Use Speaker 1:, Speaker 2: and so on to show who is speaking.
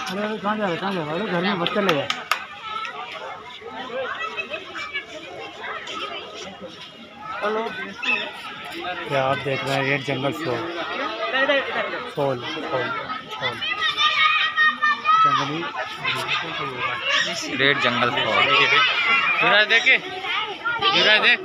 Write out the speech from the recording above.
Speaker 1: अरे कहाँ जा रहे, कहाँ जा रहे? अरे घर में बच्चा ले गया। हेलो, क्या आप देख रहे हैं red Jungle fall. Fall fall fall जंगली
Speaker 2: रेड जंगल फॉल।
Speaker 1: युवराज देखे, युवराज देख।